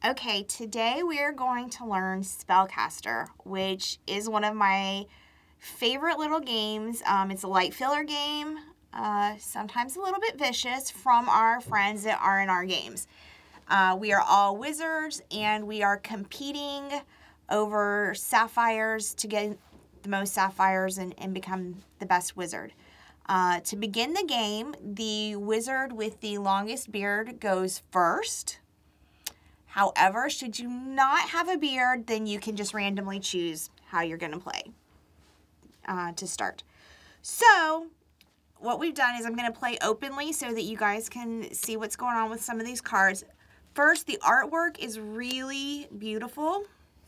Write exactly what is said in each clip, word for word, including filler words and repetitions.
Okay, today we are going to learn Spellcaster, which is one of my favorite little games. Um, it's a light filler game, uh, sometimes a little bit vicious, from our friends that are in our games. Uh, we are all wizards and we are competing over sapphires to get the most sapphires and, and become the best wizard. Uh, to begin the game, the wizard with the longest beard goes first. However, should you not have a beard, then you can just randomly choose how you're going to play uh, to start. So what we've done is I'm going to play openly so that you guys can see what's going on with some of these cards. First, the artwork is really beautiful,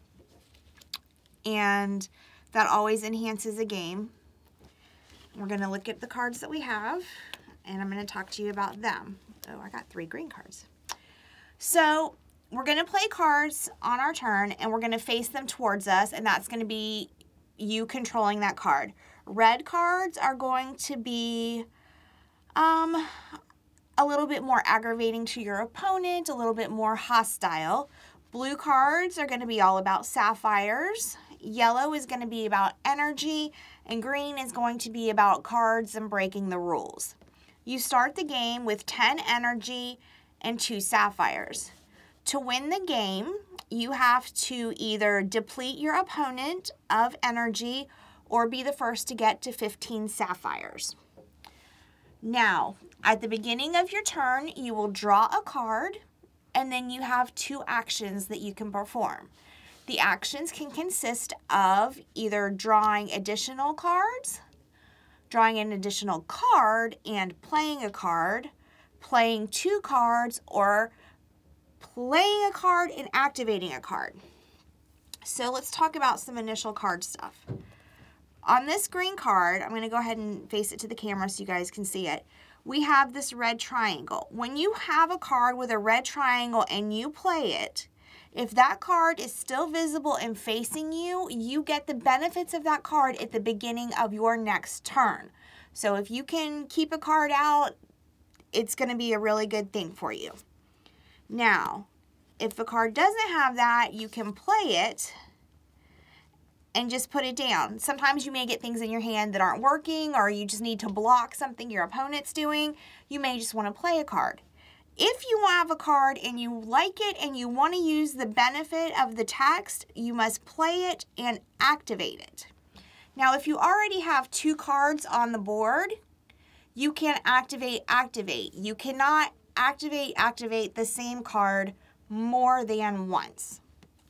and that always enhances a game. We're going to look at the cards that we have, and I'm going to talk to you about them. Oh, I got three green cards. So we're going to play cards on our turn, and we're going to face them towards us, and that's going to be you controlling that card. Red cards are going to be um, a little bit more aggravating to your opponent, a little bit more hostile. Blue cards are going to be all about sapphires. Yellow is going to be about energy, and green is going to be about cards and breaking the rules. You start the game with ten energy and two sapphires. To win the game, you have to either deplete your opponent of energy or be the first to get to fifteen sapphires. Now, at the beginning of your turn, you will draw a card, and then you have two actions that you can perform. The actions can consist of either drawing additional cards, drawing an additional card and playing a card, playing two cards, or playing a card and activating a card. So let's talk about some initial card stuff. On this green card, I'm going to go ahead and face it to the camera so you guys can see it. We have this red triangle. When you have a card with a red triangle and you play it, if that card is still visible and facing you, you get the benefits of that card at the beginning of your next turn. So if you can keep a card out, it's going to be a really good thing for you. Now, if the card doesn't have that, you can play it and just put it down. Sometimes you may get things in your hand that aren't working, or you just need to block something your opponent's doing. You may just want to play a card. If you have a card and you like it and you want to use the benefit of the text, you must play it and activate it. Now, if you already have two cards on the board, you can activate, activate. You cannot activate, activate the same card more than once.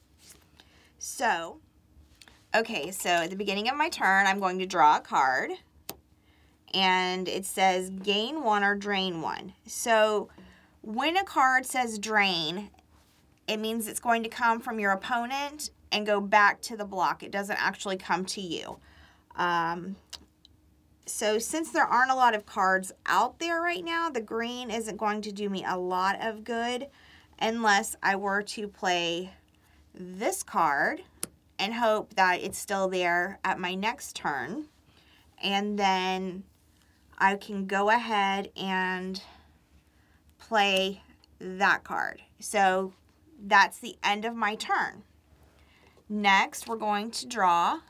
So, okay, so at the beginning of my turn, I'm going to draw a card, and it says gain one or drain one. So when a card says drain, it means it's going to come from your opponent and go back to the block. It doesn't actually come to you. Um, so since there aren't a lot of cards out there right now, the green isn't going to do me a lot of good unless I were to play this card and hope that it's still there at my next turn. And then I can go ahead and play that card. So that's the end of my turn. Next, we're going to draw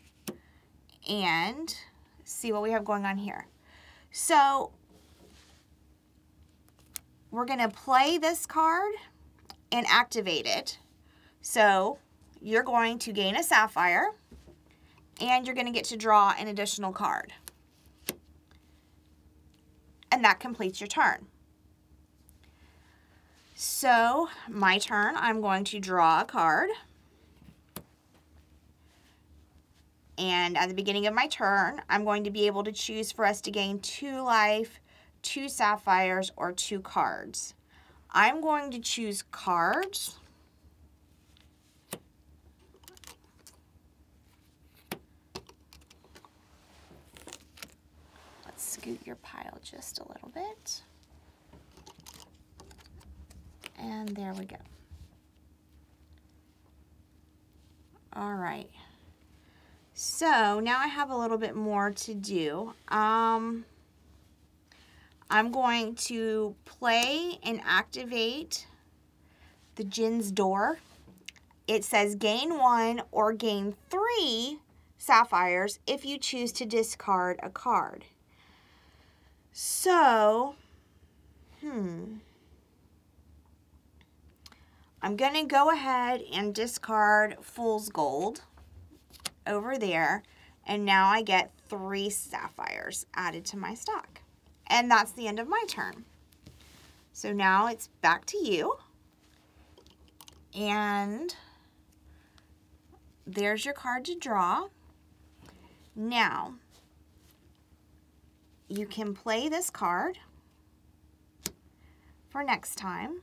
and see what we have going on here. So we're going to play this card and activate it. So you're going to gain a sapphire, and you're going to get to draw an additional card. And that completes your turn. So, my turn, I'm going to draw a card. And at the beginning of my turn, I'm going to be able to choose for us to gain two life, two sapphires, or two cards. I'm going to choose cards. Let's scoot your pile just a little bit. And there we go. All right. So now I have a little bit more to do. Um, I'm going to play and activate the Djinn's Door. It says gain one or gain three sapphires if you choose to discard a card. So, hmm. I'm going to go ahead and discard Fool's Gold over there. And now I get three sapphires added to my stock. And that's the end of my turn. So now it's back to you. And there's your card to draw. Now, you can play this card for next time.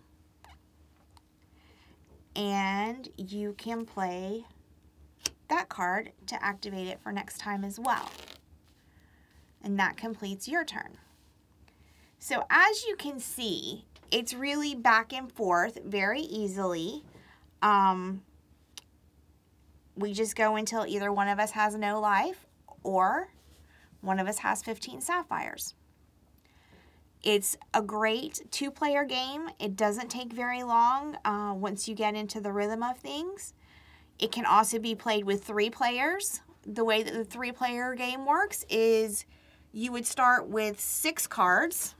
And you can play that card to activate it for next time as well. And that completes your turn. So as you can see, it's really back and forth very easily. Um, we just go until either one of us has no life or one of us has fifteen sapphires. It's a great two-player game. It doesn't take very long uh, once you get into the rhythm of things. It can also be played with three players. The way that the three-player game works is you would start with six cards.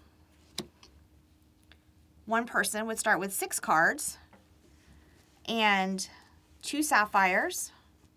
One person would start with six cards and two sapphires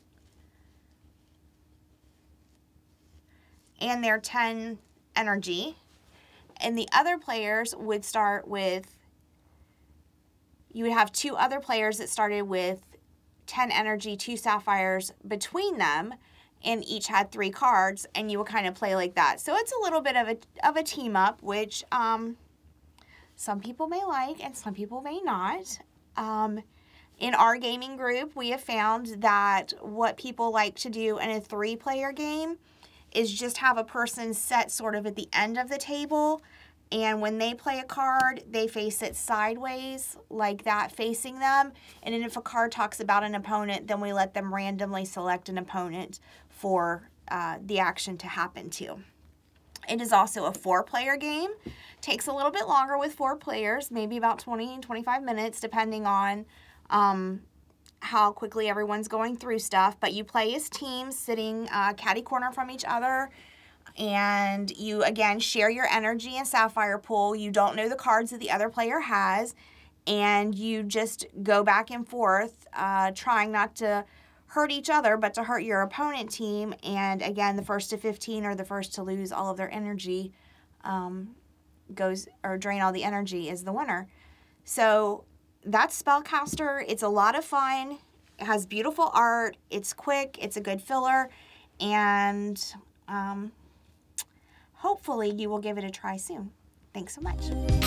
and their ten energy. And the other players would start with, you would have two other players that started with ten energy, two sapphires between them, and each had three cards, and you would kind of play like that. So it's a little bit of a, of a team up, which um, some people may like and some people may not. Um, in our gaming group, we have found that what people like to do in a three-player game is just have a person set sort of at the end of the table, and when they play a card, they face it sideways like that, facing them. And then if a card talks about an opponent, then we let them randomly select an opponent for uh, the action to happen to. It is also a four-player game. Takes a little bit longer with four players, maybe about twenty, twenty-five minutes, depending on um, how quickly everyone's going through stuff. But you play as teams sitting uh, catty corner from each other. And you, again, share your energy and sapphire pool. You don't know the cards that the other player has. And you just go back and forth, uh, trying not to hurt each other, but to hurt your opponent team. And again, the first to fifteen or the first to lose all of their energy um, goes, or drain all the energy, is the winner. So that's Spellcaster. It's a lot of fun. It has beautiful art. It's quick. It's a good filler. And um, hopefully you will give it a try soon. Thanks so much.